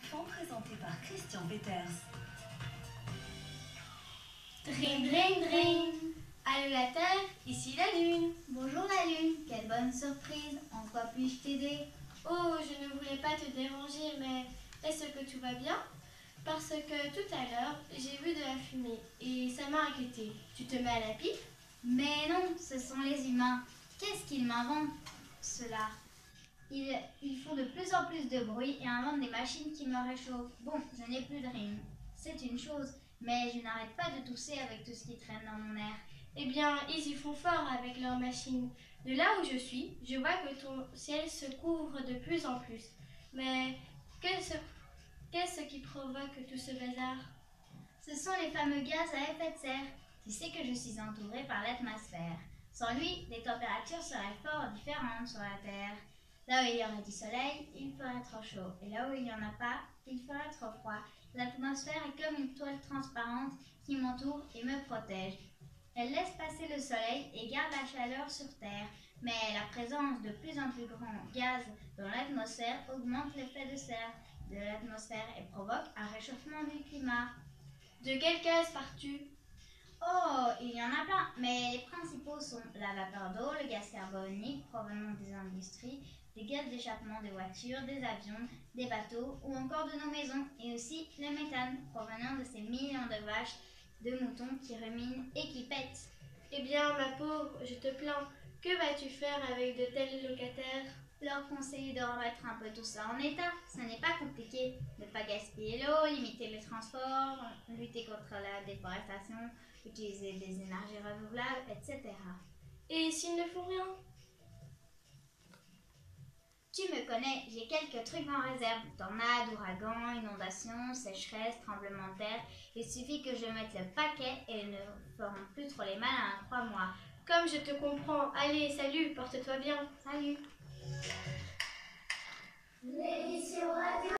présenté par Christian Peters. Dring, dring, dring. Allô la Terre, ici la Lune. Bonjour la Lune, quelle bonne surprise. En quoi puis-je t'aider? Oh, je ne voulais pas te déranger, mais est-ce que tout va bien? Parce que tout à l'heure, j'ai vu de la fumée et ça m'a inquiétée. Tu te mets à la pipe? Mais non, ce sont les humains. Qu'est-ce qu'ils m'inventent, cela? Ils font de plus en plus de bruit et inventent des machines qui me réchauffent. Bon, je n'ai plus de rime, c'est une chose, mais je n'arrête pas de tousser avec tout ce qui traîne dans mon air. Eh bien, ils y font fort avec leurs machines. De là où je suis, je vois que ton ciel se couvre de plus en plus. Mais qu'est-ce qui provoque tout ce bazar? Ce sont les fameux gaz à effet de serre. Tu sais que je suis entourée par l'atmosphère. Sans lui, les températures seraient fort différentes sur la Terre. Là où il y aurait du soleil, il ferait trop chaud. Et là où il n'y en a pas, il ferait trop froid. L'atmosphère est comme une toile transparente qui m'entoure et me protège. Elle laisse passer le soleil et garde la chaleur sur Terre. Mais la présence de plus en plus grands gaz dans l'atmosphère augmente l'effet de serre de l'atmosphère et provoque un réchauffement du climat. De quel gaz pars-tu? Oh, il y en a plein, mais les principaux sont la vapeur d'eau, le gaz carbonique provenant des industries, des gaz d'échappement des voitures, des avions, des bateaux ou encore de nos maisons, et aussi le méthane provenant de ces millions de vaches, de moutons qui ruminent et qui pètent. Eh bien, ma pauvre, je te plains. Que vas-tu faire avec de tels locataires? Leur conseiller de remettre un peu tout ça en état, ce n'est pas compliqué. Ne pas gaspiller l'eau, limiter les transports, lutter contre la déforestation, utiliser des énergies renouvelables, etc. Et s'ils ne font rien? Tu me connais, j'ai quelques trucs en réserve. Tornades, ouragans, inondations, sécheresse, tremblements de terre. Il suffit que je mette le paquet et ils ne feront plus trop les malins, crois-moi. Comme je te comprends. Allez, salut, porte-toi bien. Salut. L'émission radio.